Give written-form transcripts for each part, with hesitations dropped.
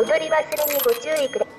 踊り忘れにご注意ください。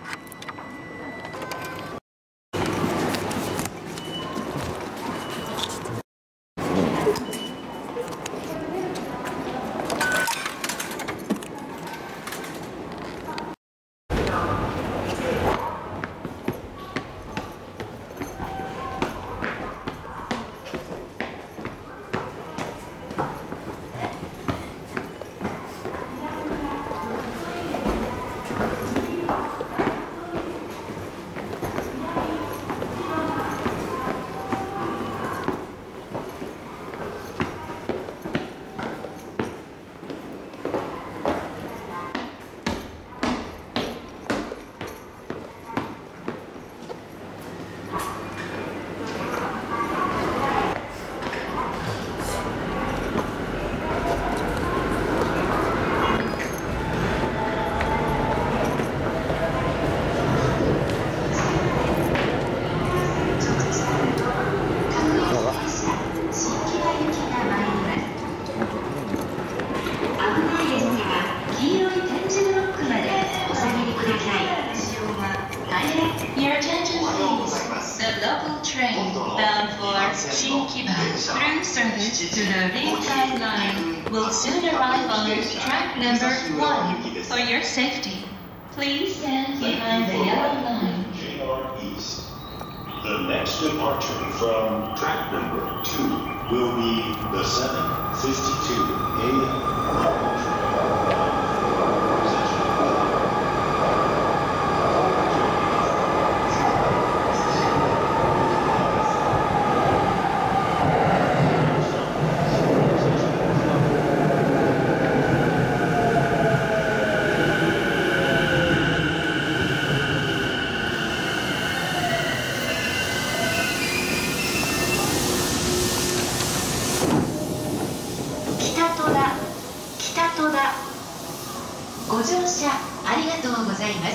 Your attention please. The local train bound for Shinkiba through service to the Rinkai line will soon arrive on track number 1. For your safety, please stand behind the yellow line. East. The next departure from track number 2 will be the 7:52 a.m. Kitatoda ご乗車ありがとうございます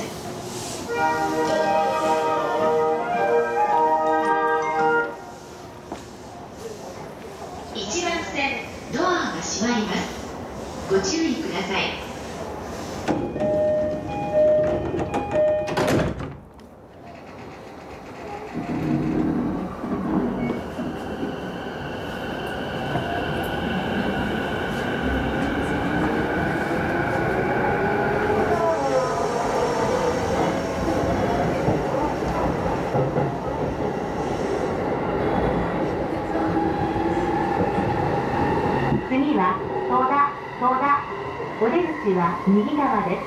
。1番線ドアが閉まります。ご注意ください。次は戸田お出口は右側です。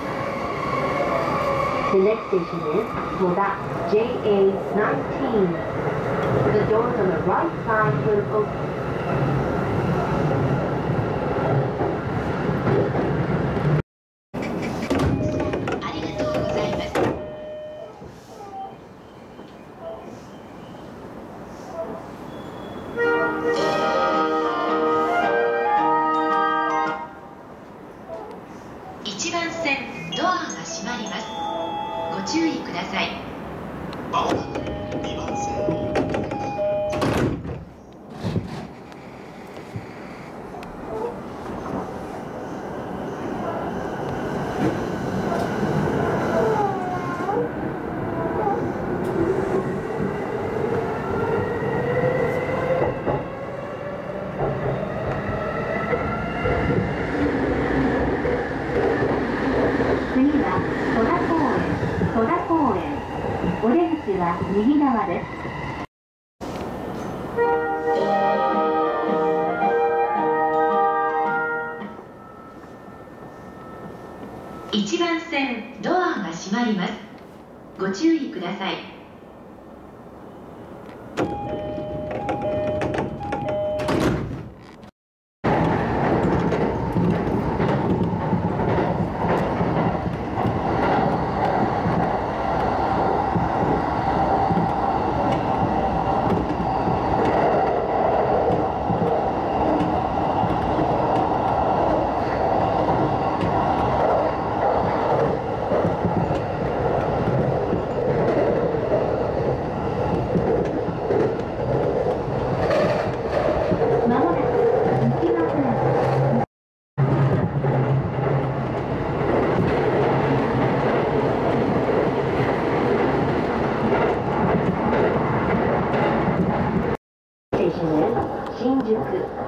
The next station is Toda JA19. The doors on the right side will open. ありがとうございます。1番線ドアが閉まります。ご注意ください。 まもなく2番線。 次は戸田公園お出口は右側です。 1番線ドアが閉まります。ご注意ください。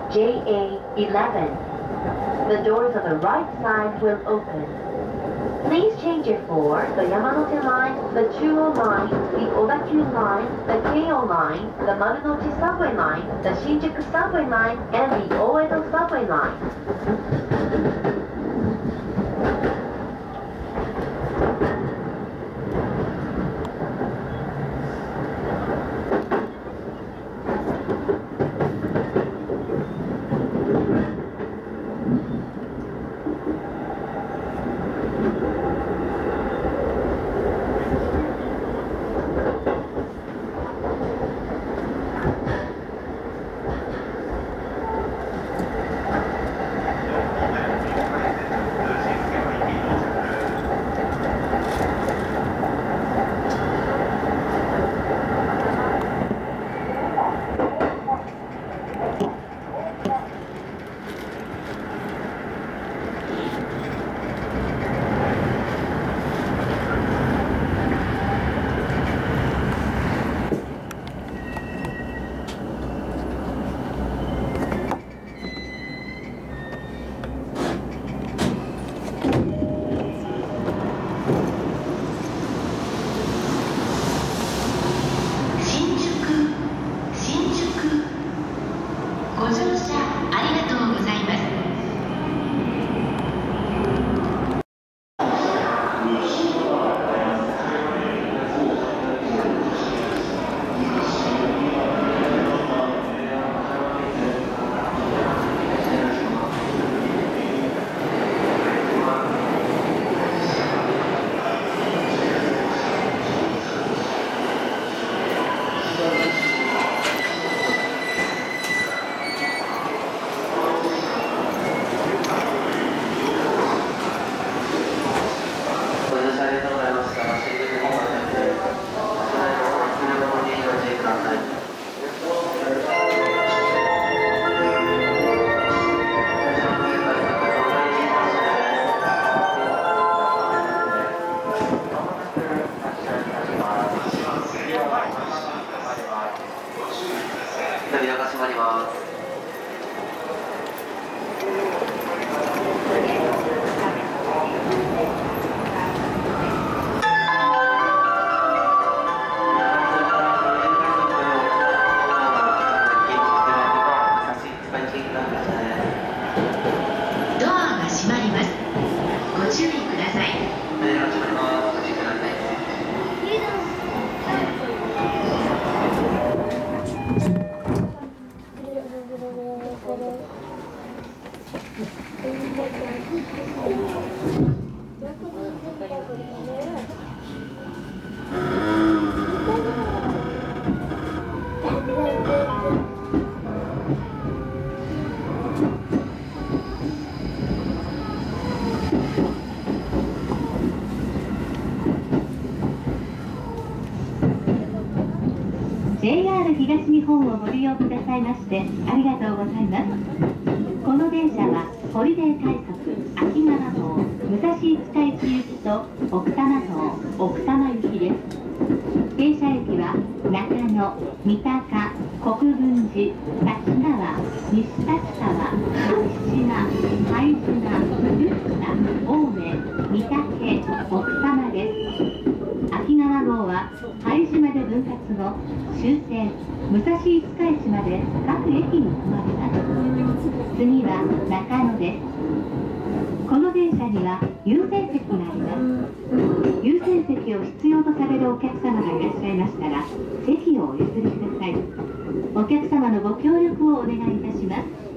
JA11. The doors on the right side will open. Please change it for the Yamanote Line, the Chuo Line, the Odakyu Line, the Keio Line, the Marunouchi Subway Line, the Shinjuku Subway Line, and the Oedo Subway Line. 東日本をご利用くださいましてありがとうございます。この電車はホリデー快速秋川号武蔵五日市行きと奥多摩号奥多摩行きです。停車駅は中野、三鷹、国分寺、立川、西立川、昭島、拝島、福生、青梅、御嶽、奥多摩です。秋川号は拝島で分割後終点武蔵五日市まで各駅に停まります。次は中野です。この電車には優先席があります。優先席を必要とされるお客様がいらっしゃいましたら席をお譲りください。お客様のご協力をお願いいたします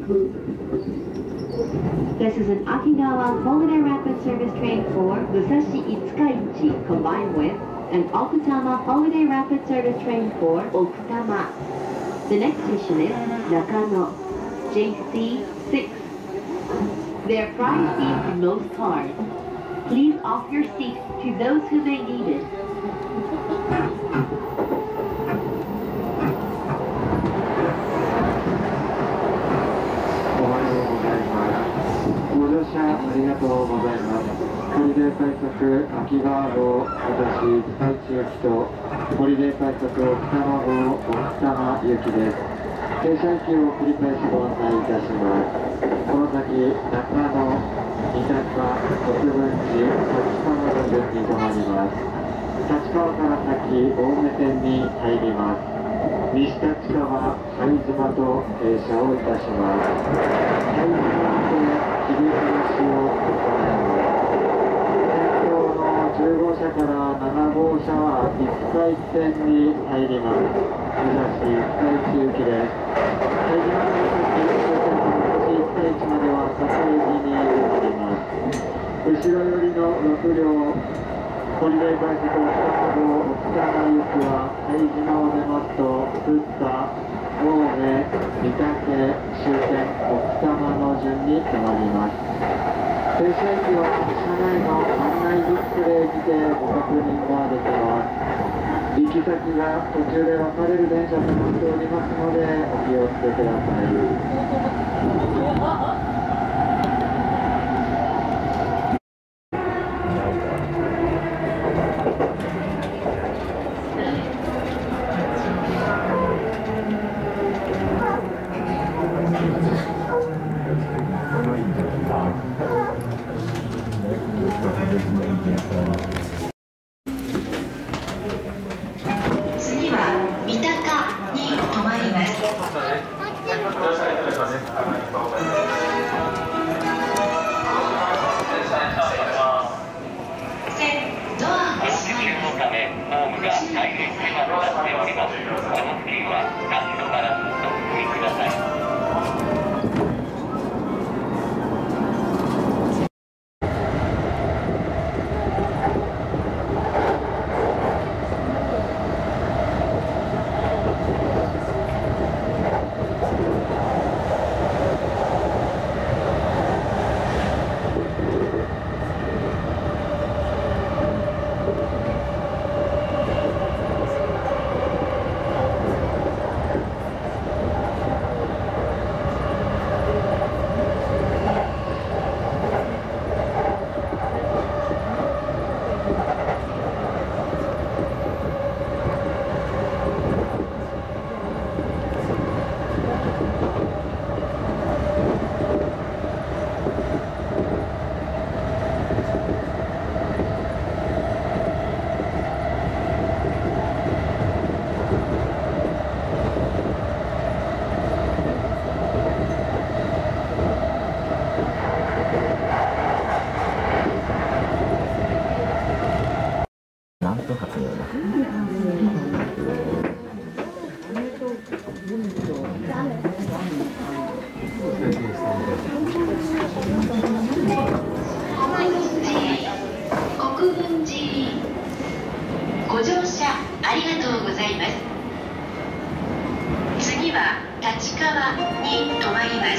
。This is an Okinawa Holiday Rapid Service train for Musashi Itsukaichi combined with an Okutama Holiday Rapid Service train for Okutama. The next station is Nakano, JC6. There are prior seats in most cars. Please offer your seat to those who may need it. ご乗車ありがとうございます。ホリデー快速秋川号武蔵五日市行きとホリデー快速奥多摩号奥多摩行きです。 停車駅を繰り返しご案内いたします。この先、中野、三鷹、国分寺、立川の順に停まります。立川から先、青梅線に入ります。西立川、拝島と停車をいたします。拝島で切り離しを行います。先頭の10号車から7号車は五日市線に入ります。目指し五日市行きです。拝島から先、終点の五日市までは坂駅に停まります。後ろ寄りの6両ホリデー快速奥多摩号奥多摩行きは拝島を出ますと福田、青梅、御嶽、終点奥多摩の順に停まります。停車駅は車内の案内ディスプレイにてご確認ができます。行き先が途中で分かれる電車となっておりますのでお気をつけください。 次は三鷹に停まります。ドアが閉まります。 ためホームが大変狭くなっております。その付近はハンドガラスとお踏みください。 国分寺ご乗車ありがとうございます。次は立川に停まります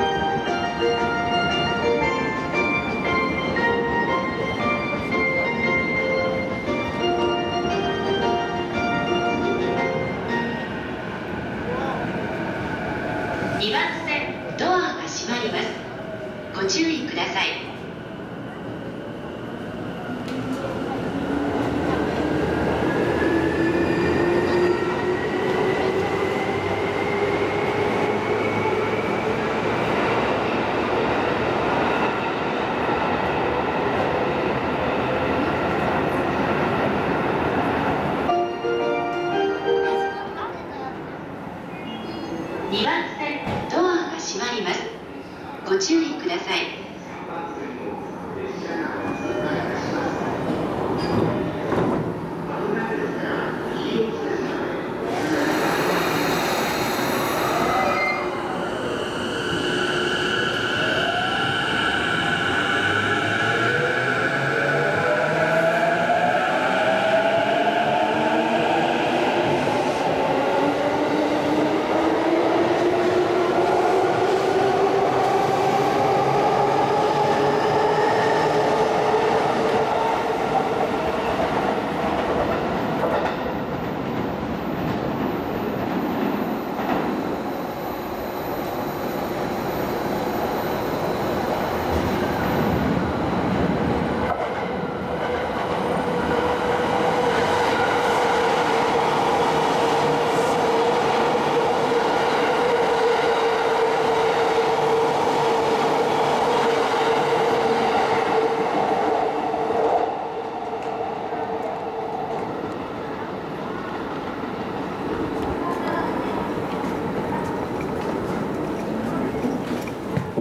。2番線ドアが閉まります。ご注意ください。2番線ドアが閉まります。ご注意ください。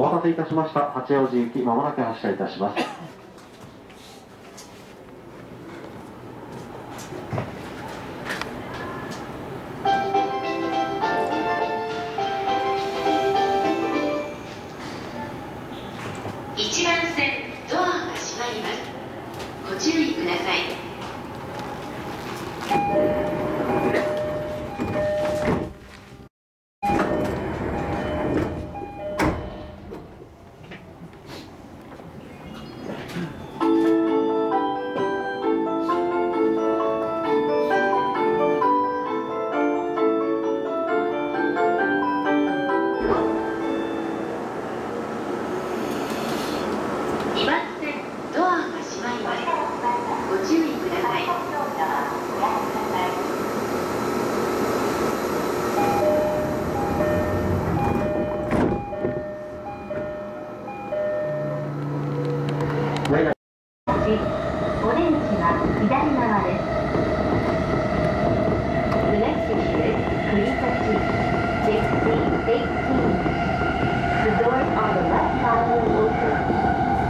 お待たせいたしました。八王子行き、まもなく発車いたします。 1番線、ドアが閉まります。ご注意ください。2番線、ドアが閉まります。ご注意ください。 お出口は左側です。 The next station is Kuritachi, JC18. The doors on the left side will open.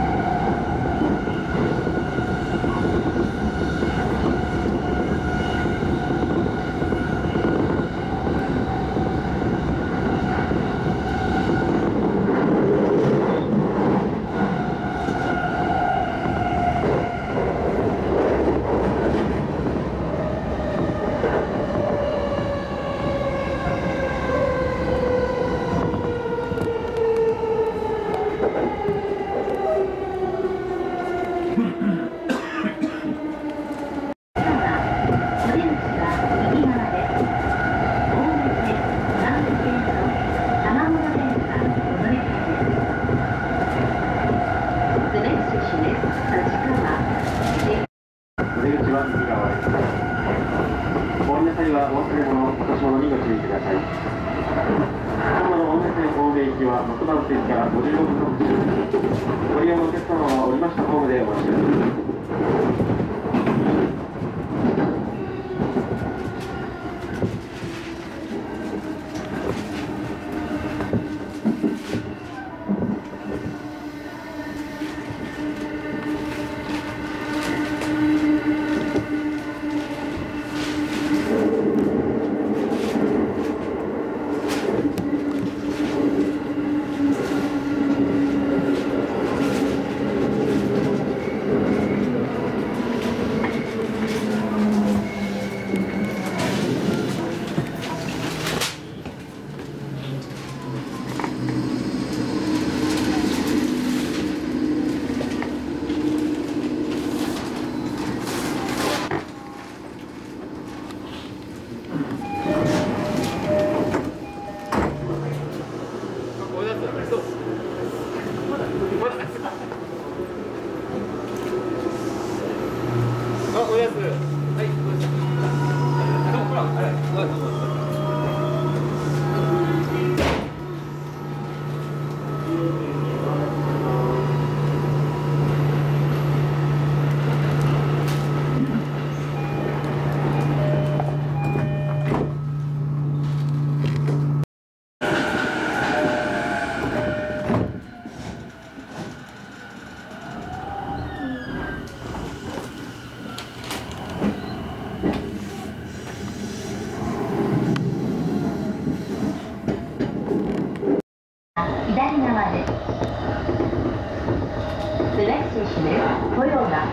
The next station is Toyota,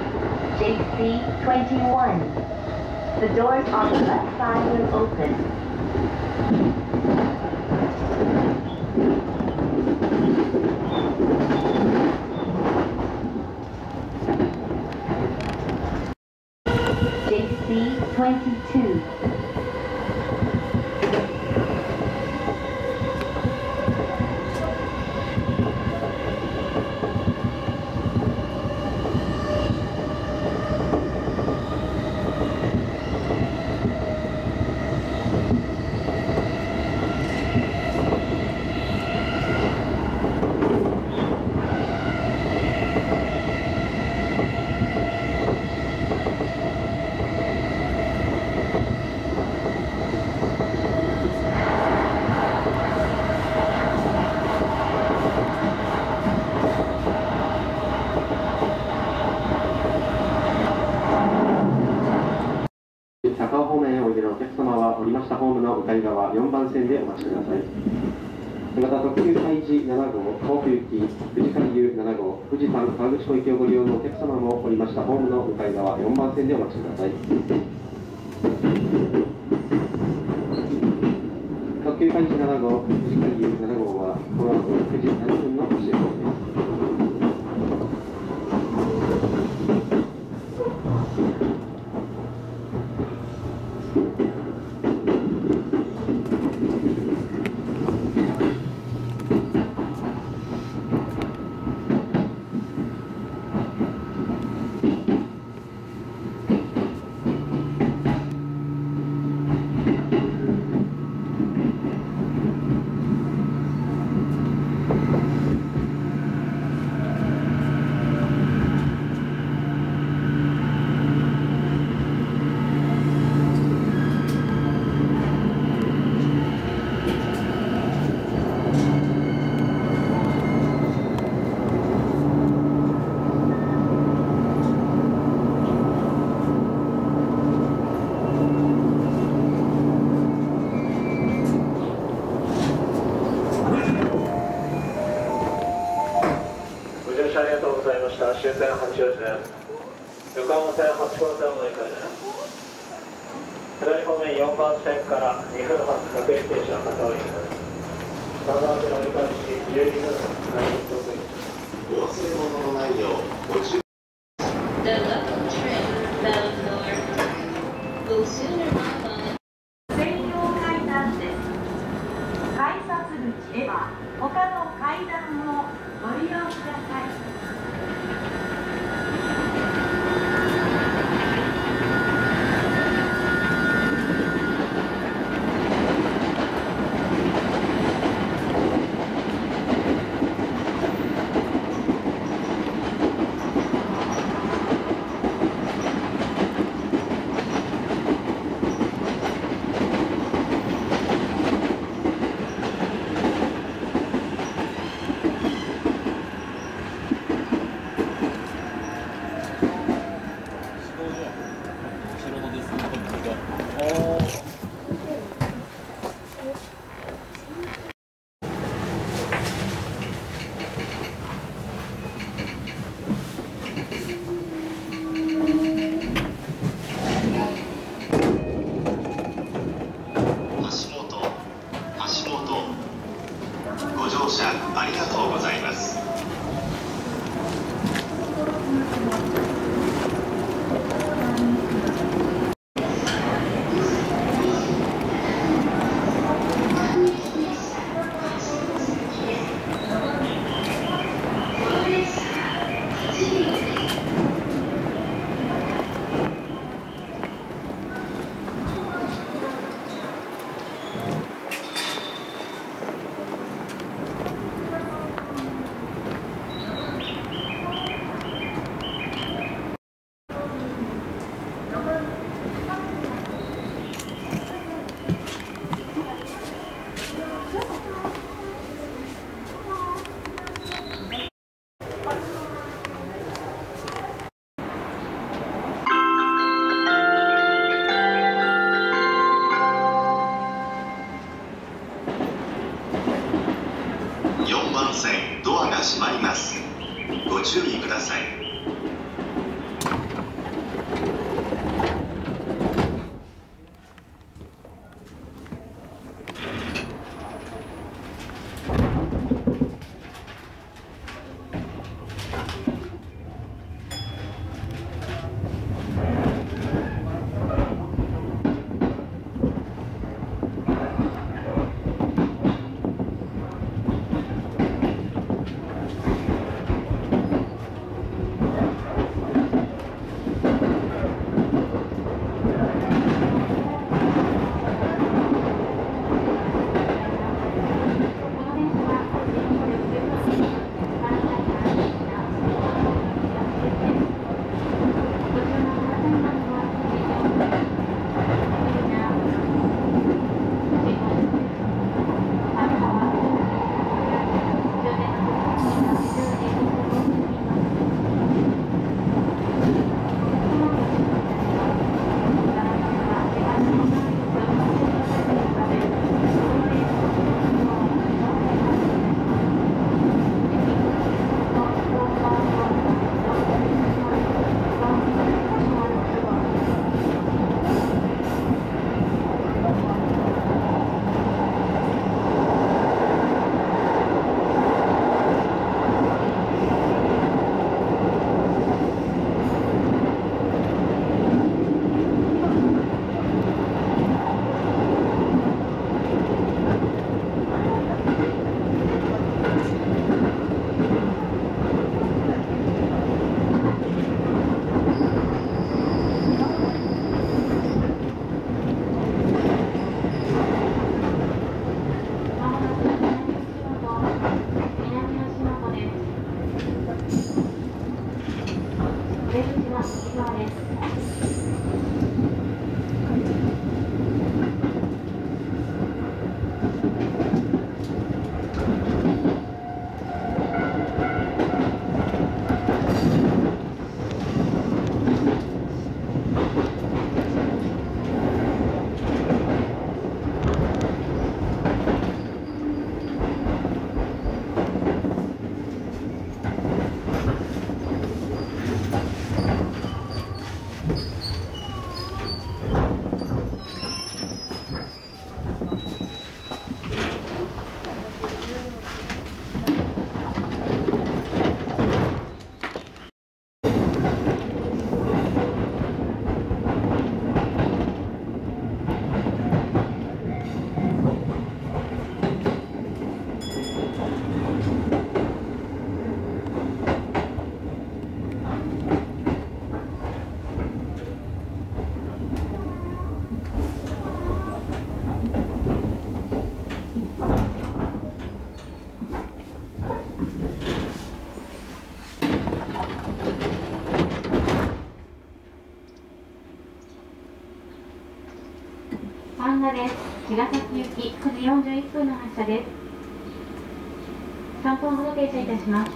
JC21. The doors on the left side will open. JC22. ムの向かい側4番線でお待ちください。また特急海事7号甲府行き富士海遊7号富士山河口湖行きをご利用のお客様もおりましたホームの向かい側4番線でお待ちください。特急海事7号富士海遊7号はこの後9時7分の出発です。 終点八王子です。横浜線八号線を乗り換えです。左方面4番線から2分発各駅停車の片折りです。3番線折り返し12分発内容到着です。 お忘れ物のないようご注意。 The local train bound north will soon arrive on 専用階段です。改札口へは他の階段をご利用ください。 ご乗車ありがとうございます。4番線ドアが閉まります。ご注意ください。 7です。茅ヶ崎行き9時41分の発車です。3分ほど停車いたします。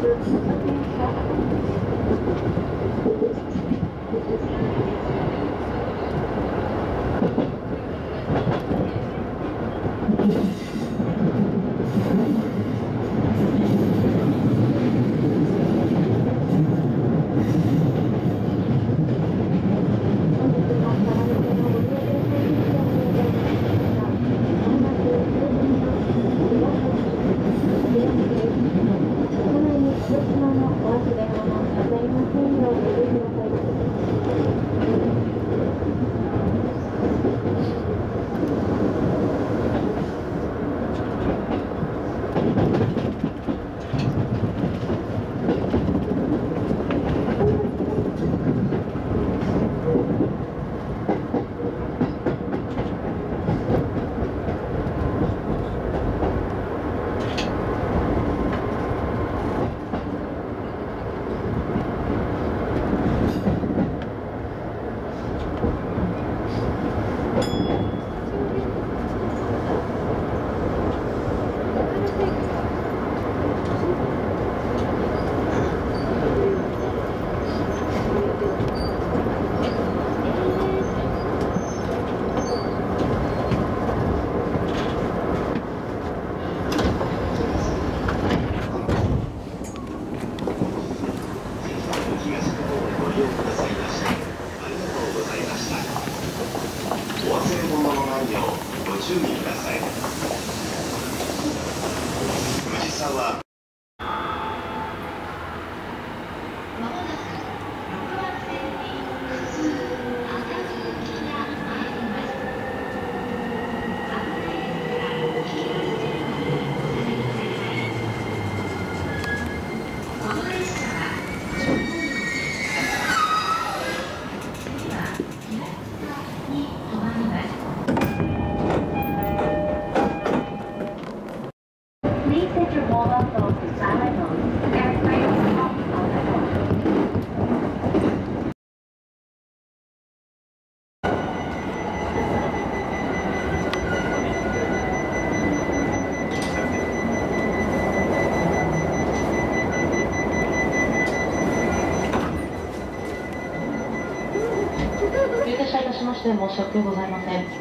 申し訳ございません。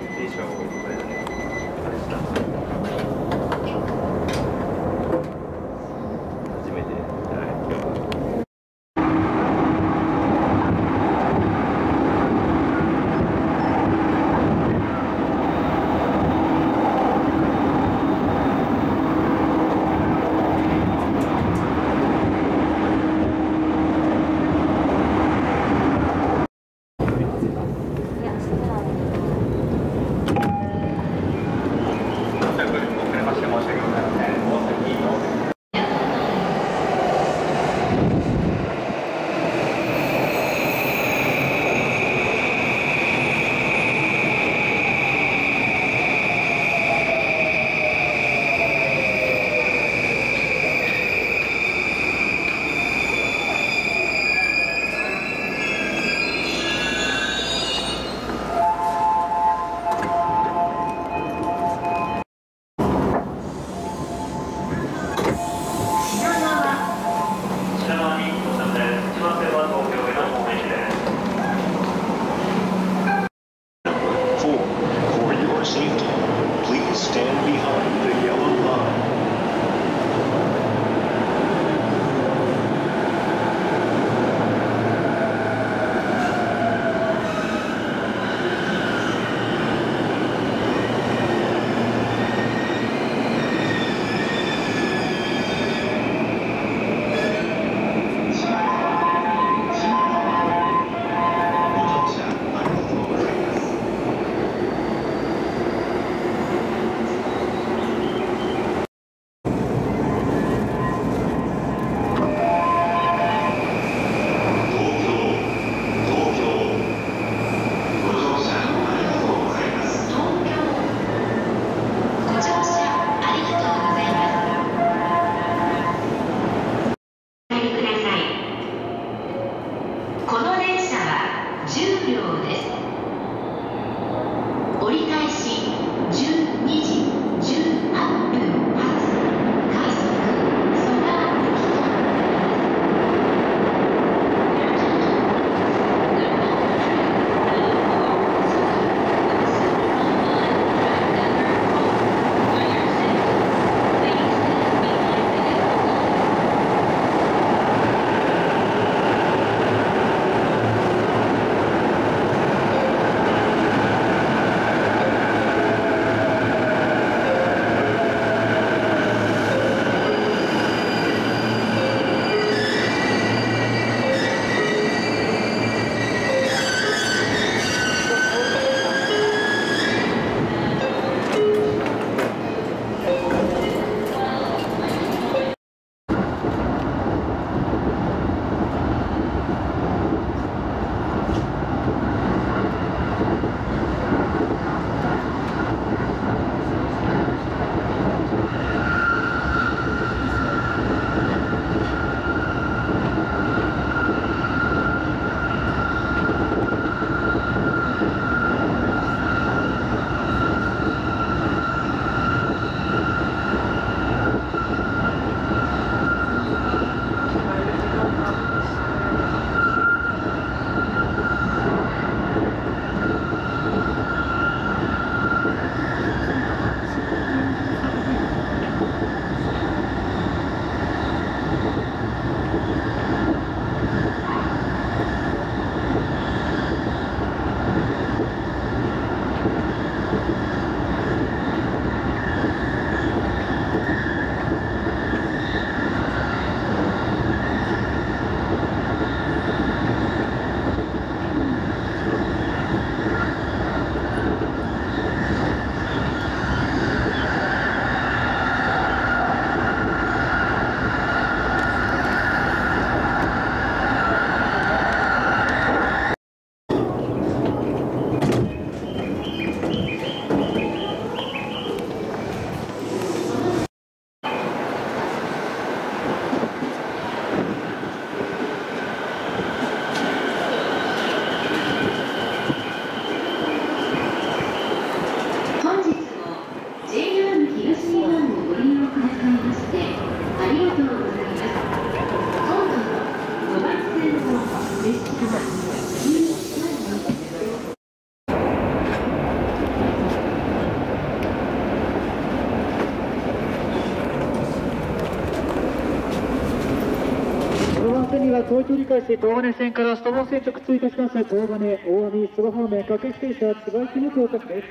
線には東京理解して東金線から外房線直通いたします。東金、大網、そば方面、各駅停車、千葉行きの到着です。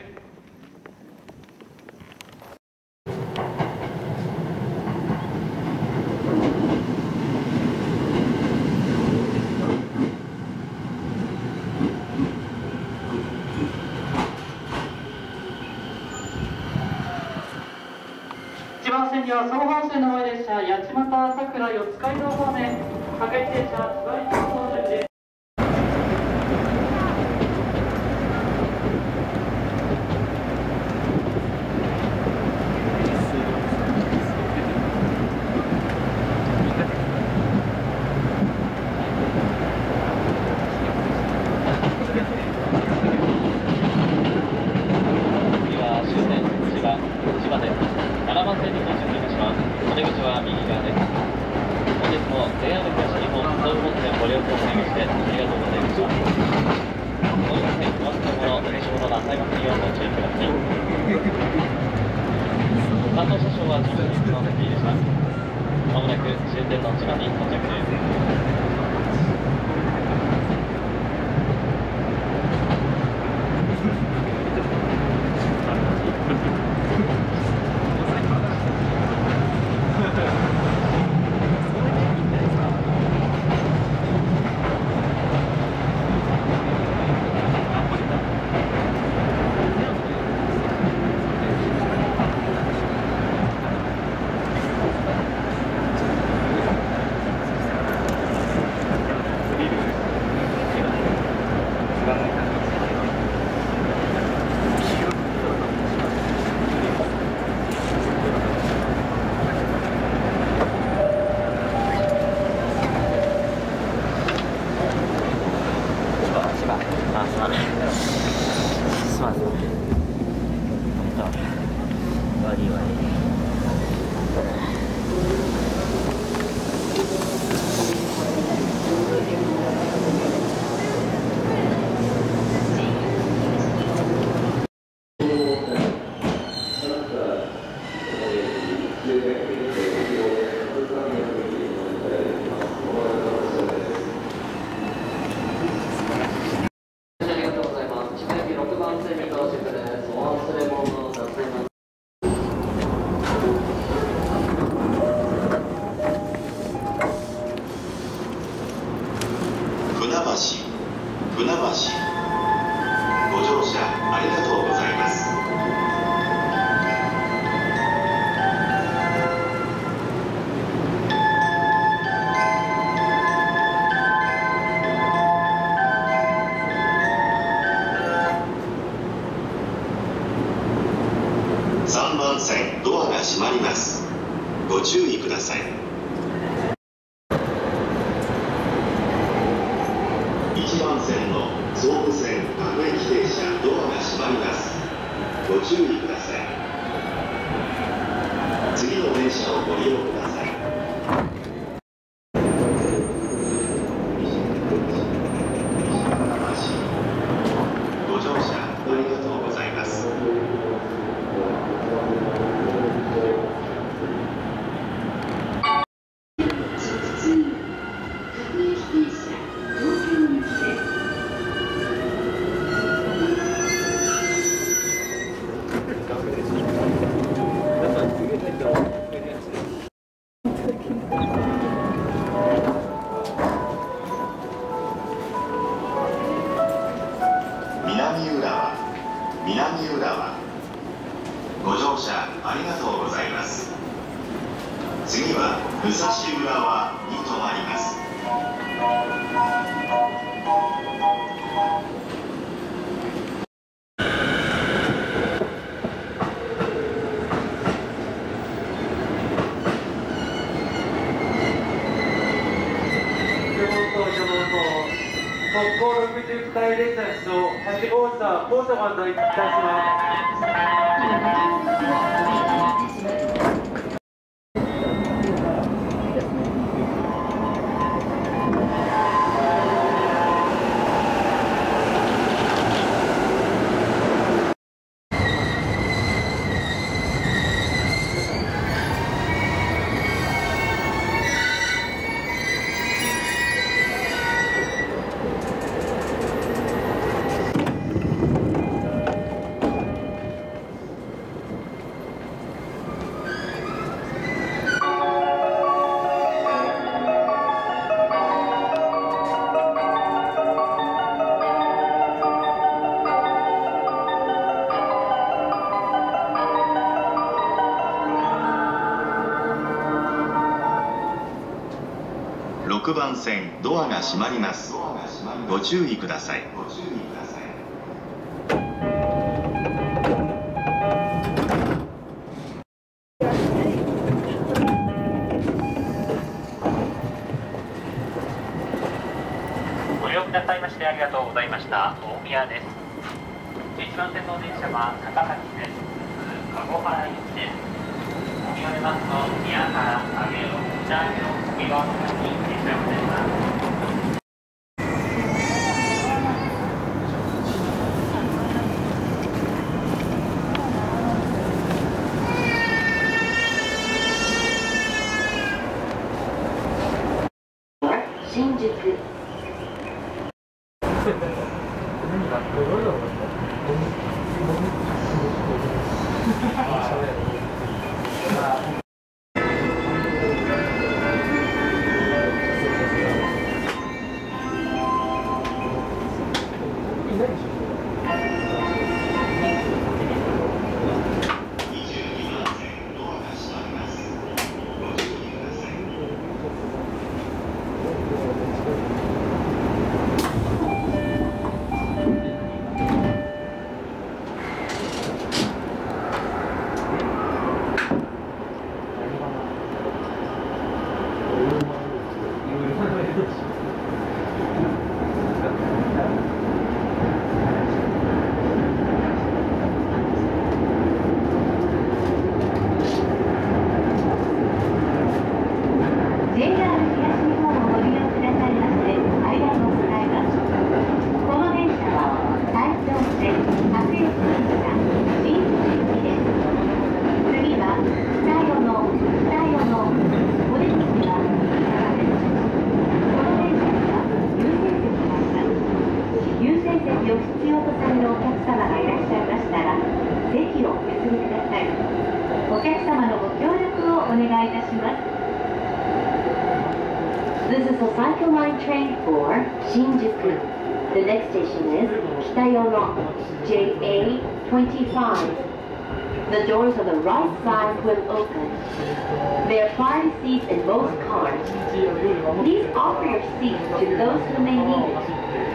千葉線には総本線の前列車、八街、佐倉、四街道方面、各駅停車、千葉行きの到着です。 担当車掌は自分の席でした。まもなく終点の千葉に到着です。 船橋、ご乗車ありがとうございます。3番線ドアが閉まります。ご注意ください。1番線の総武線各駅停車ドアが閉まります。ご注意ください。次の電車をご利用ください。ご乗車ありがとうございます。南浦和、ご乗車ありがとうございます。次は武蔵浦和に停まります。 特攻60回列車出動8号車高砂までいたします。 6番線ドアが閉まります。ご注意ください。 ご利用くださいましてありがとうございました。大宮です。11番線の電車は高崎線、籠原行きです。見られますと、宮原、上尾、北上、次はに停車ございます。 新宿。This is a Cycle Line train for Shinjuku. The next station is Kitayono, JA25. The doors on the right side will open. There are 5 seats in most cars. Please offer your seat to those who may need it.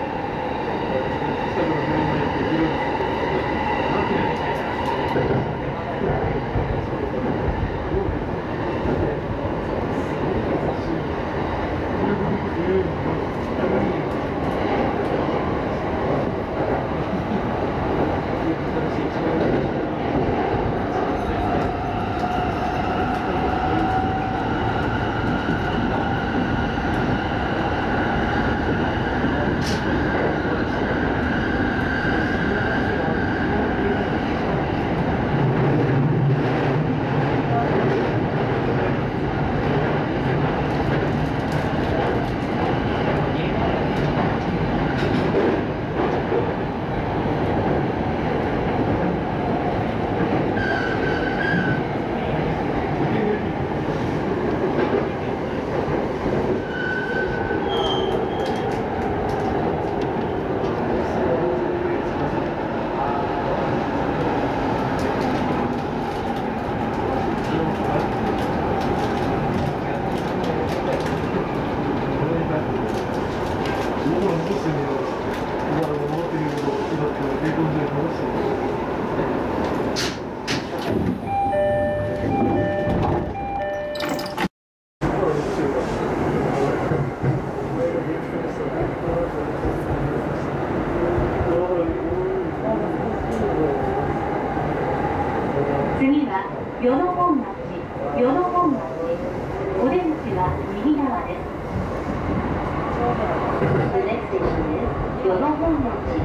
The next station is Yonohonmachi,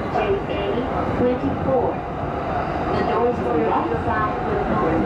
JA24. The doors on the right side will open.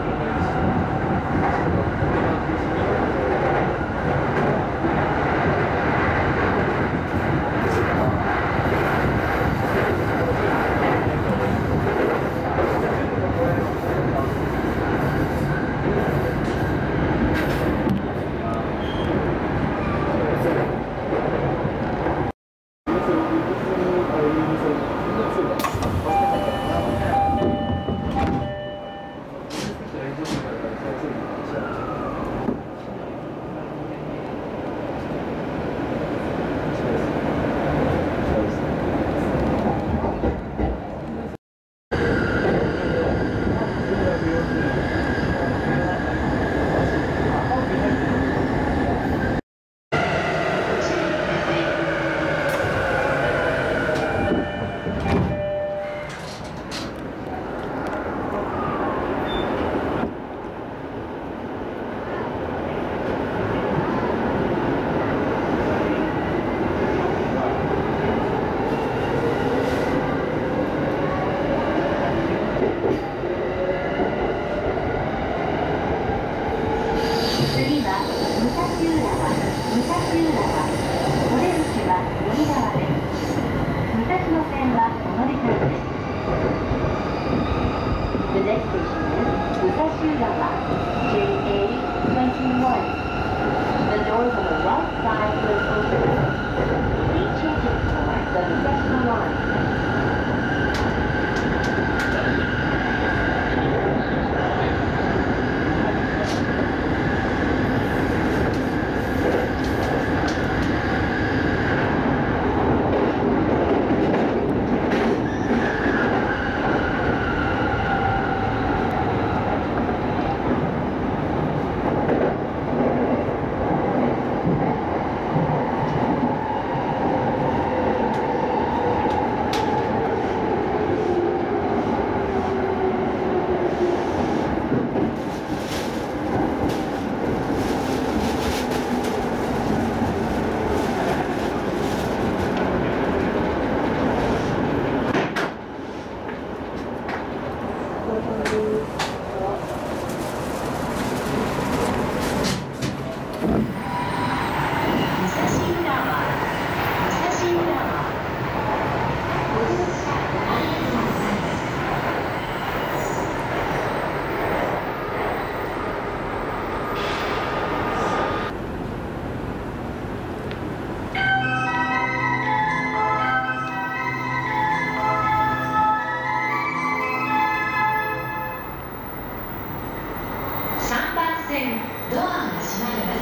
お出口は右側です。武蔵野線はお乗り換えです。The next station is 武蔵浦和 JA21. The doors on the right side will open. Please change it for the武蔵野line. 3番線ドアが閉まります。